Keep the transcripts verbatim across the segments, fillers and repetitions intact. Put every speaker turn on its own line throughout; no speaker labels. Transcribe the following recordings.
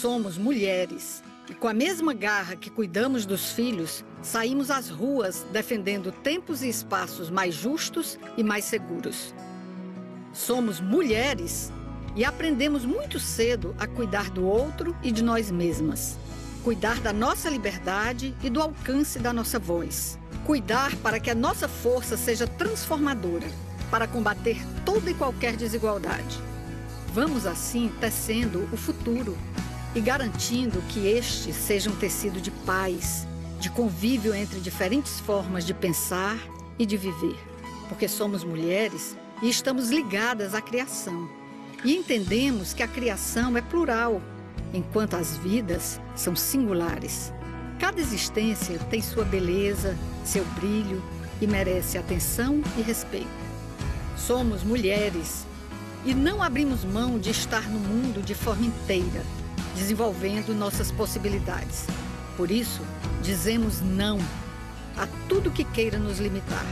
Somos mulheres e, com a mesma garra que cuidamos dos filhos, saímos às ruas defendendo tempos e espaços mais justos e mais seguros. Somos mulheres e aprendemos muito cedo a cuidar do outro e de nós mesmas. Cuidar da nossa liberdade e do alcance da nossa voz. Cuidar para que a nossa força seja transformadora, para combater toda e qualquer desigualdade. Vamos assim tecendo o futuro e garantindo que este seja um tecido de paz, de convívio entre diferentes formas de pensar e de viver. Porque somos mulheres e estamos ligadas à criação. E entendemos que a criação é plural, enquanto as vidas são singulares. Cada existência tem sua beleza, seu brilho e merece atenção e respeito. Somos mulheres e não abrimos mão de estar no mundo de forma inteira, desenvolvendo nossas possibilidades. Por isso, dizemos não a tudo que queira nos limitar.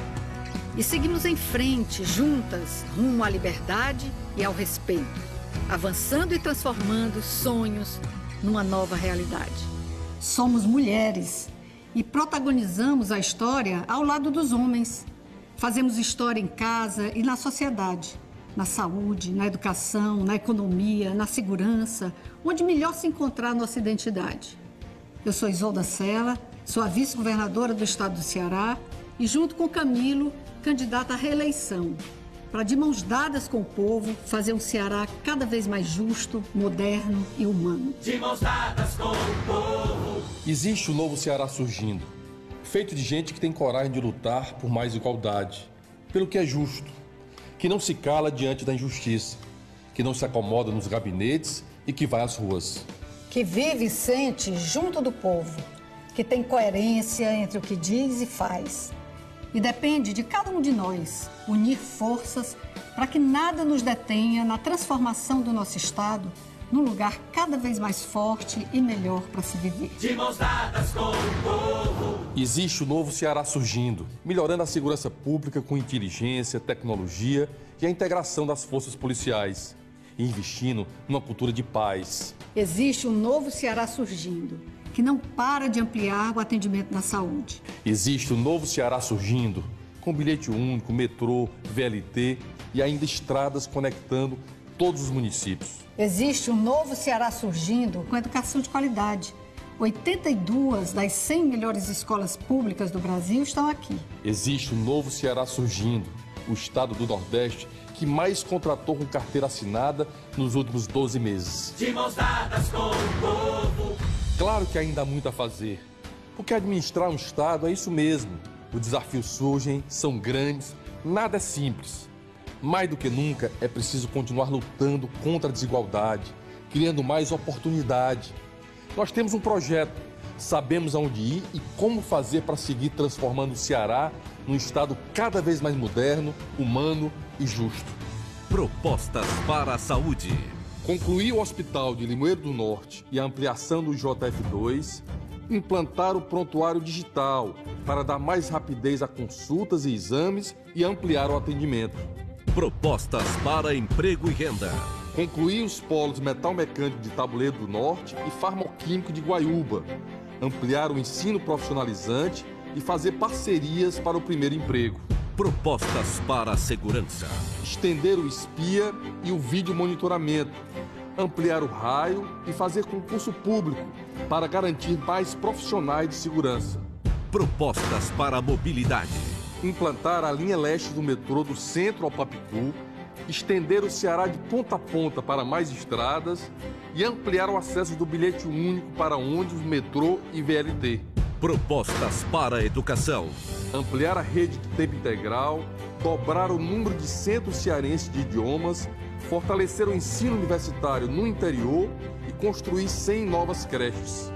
E seguimos em frente, juntas, rumo à liberdade e ao respeito, avançando e transformando sonhos numa nova realidade. Somos mulheres e protagonizamos a história ao lado dos homens. Fazemos história em casa e na sociedade, na saúde, na educação, na economia, na segurança, onde melhor se encontrar nossa identidade. Eu sou Isolda Sela, sou a vice-governadora do estado do Ceará e, junto com Camilo, candidata à reeleição, para, de mãos dadas com o povo, fazer um Ceará cada vez mais justo, moderno e humano.
De mãos dadas com o povo.
Existe um novo Ceará surgindo, feito de gente que tem coragem de lutar por mais igualdade, pelo que é justo, que não se cala diante da injustiça, que não se acomoda nos gabinetes e que vai às ruas.
Que vive e sente junto do povo, que tem coerência entre o que diz e faz. E depende de cada um de nós unir forças para que nada nos detenha na transformação do nosso estado num lugar cada vez mais forte e melhor para se viver.
De mãos dadas com o povo.
Existe o novo Ceará surgindo, melhorando a segurança pública com inteligência, tecnologia e a integração das forças policiais, e investindo numa cultura de paz.
Existe um novo Ceará surgindo, que não para de ampliar o atendimento na saúde.
Existe um novo Ceará surgindo, com bilhete único, metrô, V L T e ainda estradas conectando todos os municípios.
Existe um novo Ceará surgindo com educação de qualidade. oitenta e duas das cem melhores escolas públicas do Brasil estão aqui.
Existe um novo Ceará surgindo, o estado do Nordeste que mais contratou com carteira assinada nos últimos doze meses.
De mãos dadas com o povo.
Claro que ainda há muito a fazer, porque administrar um estado é isso mesmo. Os desafios surgem, são grandes, nada é simples. Mais do que nunca, é preciso continuar lutando contra a desigualdade, criando mais oportunidade. Nós temos um projeto, sabemos aonde ir e como fazer para seguir transformando o Ceará num estado cada vez mais moderno, humano e justo.
Propostas para a saúde.
Concluir o Hospital de Limoeiro do Norte e a ampliação do J F dois, implantar o prontuário digital para dar mais rapidez a consultas e exames e ampliar o atendimento.
Propostas para emprego e renda.
Concluir os polos metal-mecânico de Tabuleiro do Norte e farmoquímico de Guaiúba. Ampliar o ensino profissionalizante e fazer parcerias para o primeiro emprego.
Propostas para a segurança.
Estender o espia e o vídeo monitoramento. Ampliar o raio e fazer concurso público para garantir mais profissionais de segurança.
Propostas para a mobilidade.
Implantar a linha leste do metrô do centro ao Papicu, estender o Ceará de ponta a ponta para mais estradas e ampliar o acesso do bilhete único para ônibus, metrô e V L T.
Propostas para a educação.
Ampliar a rede de tempo integral, dobrar o número de centros cearenses de idiomas, fortalecer o ensino universitário no interior e construir cem novas creches.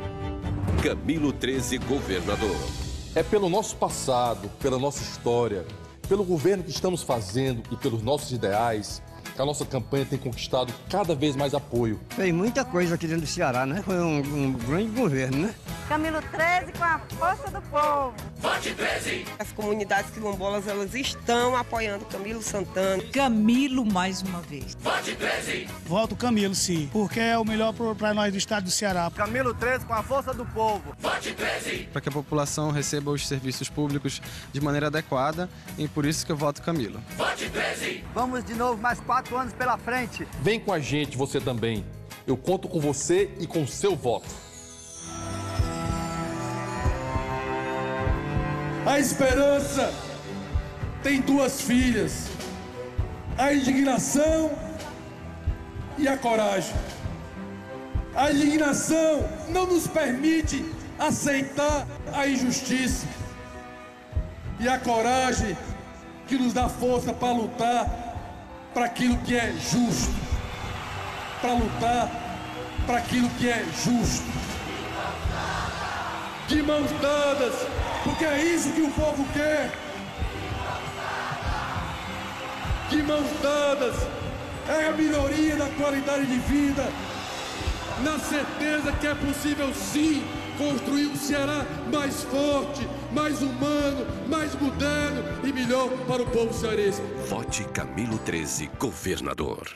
Camilo treze, governador.
É pelo nosso passado, pela nossa história, pelo governo que estamos fazendo e pelos nossos ideais que a nossa campanha tem conquistado cada vez mais apoio.
Fez muita coisa aqui dentro do Ceará, né? Foi um, um grande governo, né? Camilo treze com a força do povo.
Vote treze.
As comunidades quilombolas, elas estão apoiando Camilo Santana.
Camilo mais uma vez.
Vote treze.
Voto Camilo, sim, porque é o melhor para nós do estado do Ceará.
Camilo treze com a força do povo.
Vote treze.
Para que a população receba os serviços públicos de maneira adequada e por isso que eu voto Camilo.
Vote treze.
Vamos de novo mais quatro anos pela frente.
Vem com a gente, você também. Eu conto com você e com o seu voto.
A esperança tem duas filhas, a indignação e a coragem. A indignação não nos permite aceitar a injustiça e a coragem que nos dá força para lutar para aquilo que é justo, para lutar para aquilo que é justo. De mãos dadas, porque é isso que o povo quer. De mãos dadas, é a melhoria da qualidade de vida, na certeza que é possível sim construir um Ceará mais forte, mais humano, mais moderno e melhor para o povo cearense.
Vote Camilo treze, governador.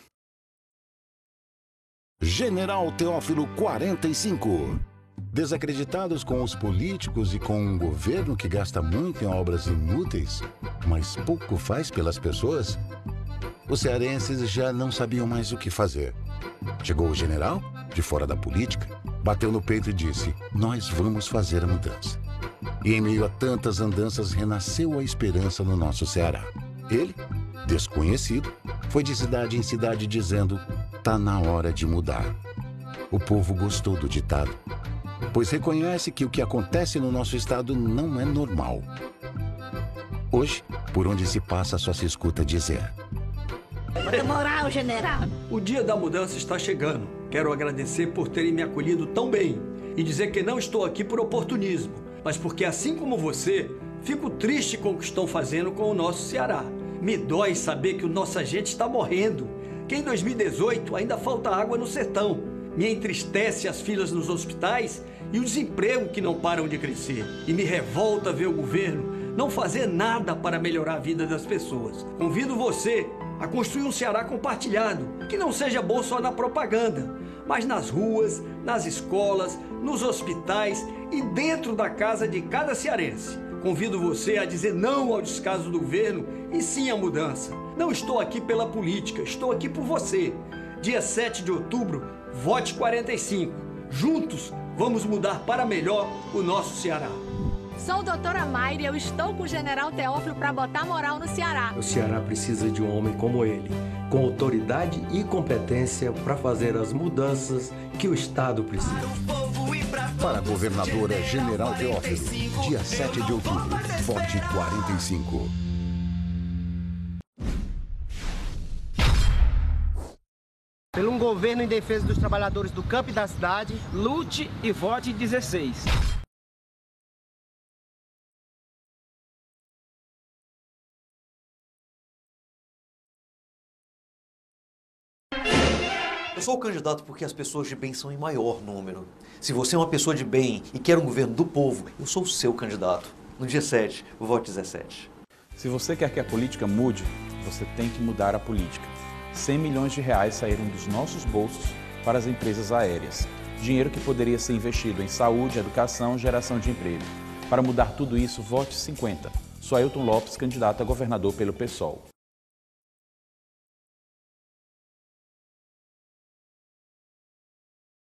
General Teófilo quarenta e cinco. Desacreditados com os políticos e com um governo que gasta muito em obras inúteis, mas pouco faz pelas pessoas, os cearenses já não sabiam mais o que fazer. Chegou o general, de fora da política, bateu no peito e disse: nós vamos fazer a mudança. E em meio a tantas andanças renasceu a esperança no nosso Ceará. Ele, desconhecido, foi de cidade em cidade dizendo: tá na hora de mudar. O povo gostou do ditado, pois reconhece que o que acontece no nosso estado não é normal. Hoje, por onde se passa, só se escuta dizer:
Bota moral, general.
O dia da mudança está chegando. Quero agradecer por terem me acolhido tão bem e dizer que não estou aqui por oportunismo, mas porque, assim como você, fico triste com o que estão fazendo com o nosso Ceará. Me dói saber que o nossa gente está morrendo, que em dois mil e dezoito ainda falta água no sertão. Me entristece as filas nos hospitais e o desemprego que não param de crescer. E me revolta ver o governo não fazer nada para melhorar a vida das pessoas. Convido você a construir um Ceará compartilhado, que não seja bom só na propaganda, mas nas ruas, nas escolas, nos hospitais e dentro da casa de cada cearense. Convido você a dizer não ao descaso do governo e sim à mudança. Não estou aqui pela política, estou aqui por você. Dia sete de outubro, vote quarenta e cinco. Juntos, vamos mudar para melhor o nosso Ceará.
Sou doutora Mayra e eu estou com o general Teófilo para botar moral no Ceará.
O Ceará precisa de um homem como ele, com autoridade e competência para fazer as mudanças que o Estado precisa.
Para a governadora General Teófilo, dia sete de outubro, vote quarenta e cinco.
Pelo um governo em defesa dos trabalhadores do campo e da cidade,
lute e vote dezesseis.
Eu sou o candidato porque as pessoas de bem são em maior número. Se você é uma pessoa de bem e quer um governo do povo, eu sou o seu candidato. No dia sete, vote dezessete.
Se você quer que a política mude, você tem que mudar a política. cem milhões de reais saíram dos nossos bolsos para as empresas aéreas. Dinheiro que poderia ser investido em saúde, educação e geração de emprego. Para mudar tudo isso, vote cinquenta. Sou Ailton Lopes, candidato a governador pelo PSOL.